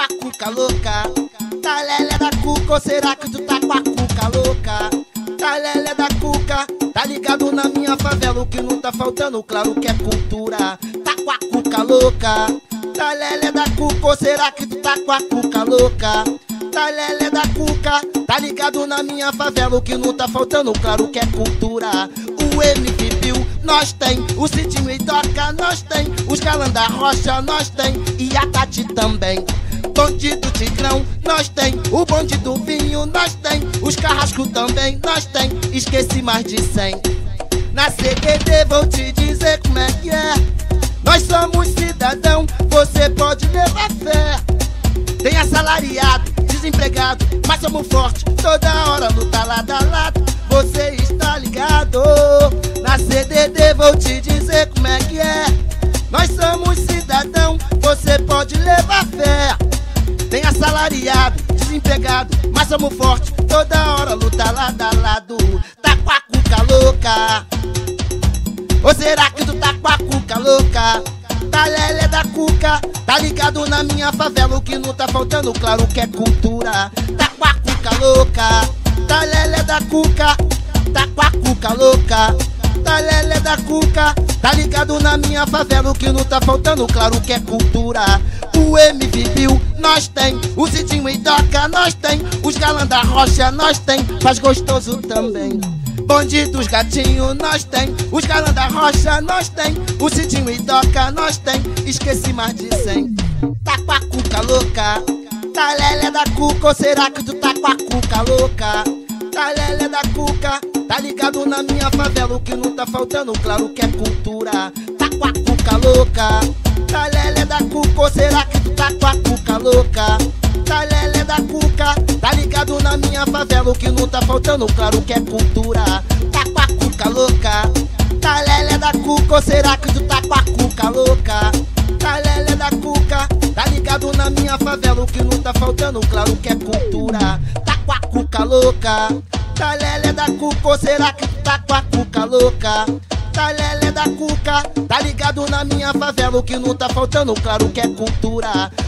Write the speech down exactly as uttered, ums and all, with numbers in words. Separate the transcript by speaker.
Speaker 1: a cuca louca? Tá lelé da cuca ou será que tu tá com a cuca louca? Tá lelé da cuca, tá ligado na minha favela, o que não tá faltando, claro que é cultura. Tá com a cuca louca? Tá lelé da cuca ou será que tu tá com a cuca louca? Tá lelé da cuca, tá ligado na minha favela, o que não tá faltando, claro que é cultura. O M V Bill, nós tem, o Cidinho e Doca, nós tem, os galã da rocha, nós tem, e a Tati também. Bonde do Tigrão, nós tem, o bonde do vinho, nós tem, os carrascos também, nós tem, esqueci mais de cem. Na C D D vou te dizer como é que é, nós somos cidadão, você pode levar fé. Tem assalariado, desempregado, mas somos fortes, toda hora luta lado a lado, você está ligado. Na C D D vou te dizer como é que é, nós somos cidadão, você pode levar fé. Tem assalariado, desempregado, mas somos fortes, toda hora luta lado a lado. Tá com a cuca louca? Ou será que tu tá com a cuca louca? Tá lelé da cuca, tá ligado na minha favela, o que não tá faltando, claro que é cultura. Tá com a cuca louca? Tá lelé da cuca, tá com a cuca louca? Tá lelé da cuca, tá ligado na minha favela, o que não tá faltando, claro que é cultura. O M V Bill, nós tem, o Cidinho e Doca, nós tem, os galã da rocha, nós tem, faz gostoso também. Bonde dos gatinhos, nós tem, os galã da rocha, nós tem, o Cidinho e Doca, nós tem, esqueci mais de cem. Tá com a cuca louca? Tá lelé da cuca ou será que tu tá com a cuca louca? Tá lelé da cuca, tá ligado na minha favela, o que não tá faltando, claro que é cultura. Tá com a cuca louca? Tá lelé da cuca ou será que tu tá com a cuca louca? Tá lelé da cuca, tá ligado na minha favela, o que não tá faltando, claro que é cultura. Tá com a cuca louca? Tá lelé da cuca ou será que tu tá com a cuca louca? Tá lelé da cuca, tá ligado na minha favela, o que não tá faltando, claro que é cultura. Tá com a cuca louca? Tá lelé da cuca ou será que tu tá com a cuca louca? Tá lelé da cuca, tá ligado na minha favela, o que não tá faltando, claro que é cultura.